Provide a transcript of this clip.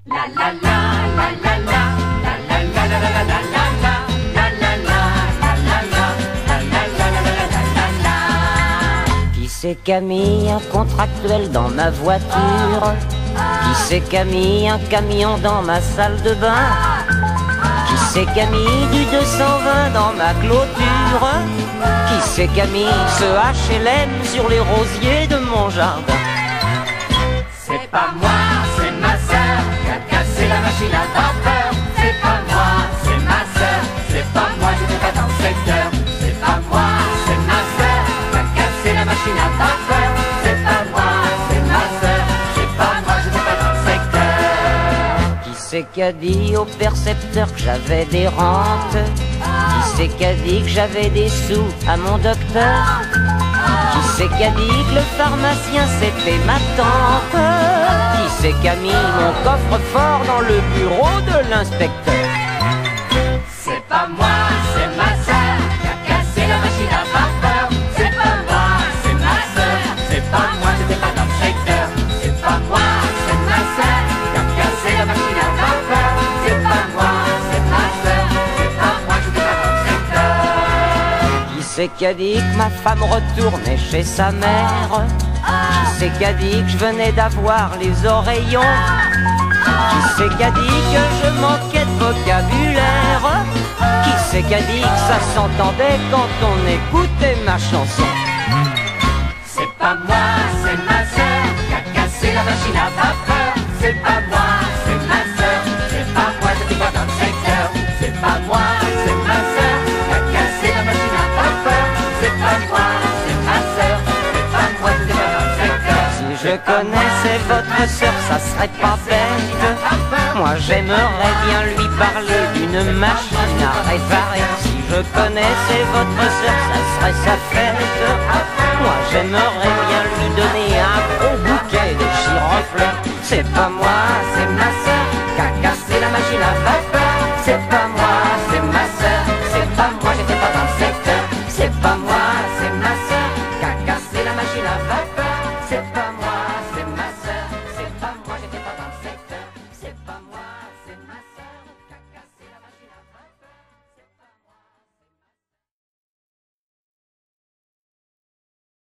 La la la la la la la la la la la la la la la la la la la. Qui c'est qu'a mis un contractuel dans ma voiture? Qui c'est qu'a mis un camion dans ma salle de bain? Qui c'est qu'a mis du 220 dans ma clôture? Qui c'est qu'a mis ce HLM sur les rosiers de mon jardin? C'est pas moi, c'est ma sœur qui a cassé la machine à vapeur. C'est pas moi, c'est ma sœur. C'est pas moi, j'étais pas dans le secteur. C'est pas moi, c'est ma sœur qui a cassé la machine à vapeur. C'est pas moi, c'est ma sœur. C'est pas moi, j'étais pas dans le secteur. Qui c'est qui a dit au percepteur que j'avais des rentes? Qui c'est qui a dit que j'avais des sous à mon docteur? Qui c'est qui a dit que le pharmacien c'était ma tante? Qui c'est qui a mis mon coffre-fort dans le bureau de l'inspecteur? C'est pas moi, c'est ma sœur qui a cassé la machine à vapeur. C'est pas moi, c'est ma sœur. C'est pas moi, j'étais pas dans le secteur. C'est pas moi, c'est ma sœur qui a cassé la machine à vapeur. C'est pas moi, c'est ma sœur. C'est pas moi, j'étais pas dans le secteur. Qui c'est qui a dit que ma femme retournait chez sa mère? Qui c'est qui a dit que je venais d'avoir les oreillons? Qui c'est qui a dit que je manquais de vocabulaire? Qui c'est qui a dit que ça s'entendait quand on écoutait ma chanson? C'est pas moi, c'est ma sœur qui a cassé la machine à vapeur. C'est pas moi, c'est ma sœur. C'est pas moi, j'étais pas dans le secteur. C'est pas moi, c'est ma sœur qui a cassé la machine à vapeur. C'est pas moi, c'est ma sœur. C'est pas moi, j'étais pas dans le secteur. Si je connaissais votre sœur, ça serait pas bête. Moi j'aimerais bien lui parler d'une machine à réparer. Si je connaissais votre sœur, ça serait sa fête. Moi j'aimerais bien lui donner un gros bouquet de girofleurs. C'est pas moi, c'est ma sœur